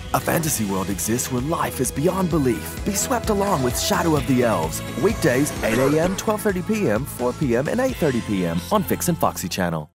A fantasy world exists where life is beyond belief. Be swept along with Shadow of the Elves. Weekdays, 8 a.m., 12:30 p.m., 4 p.m., and 8:30 p.m. on Fix and Foxi channel.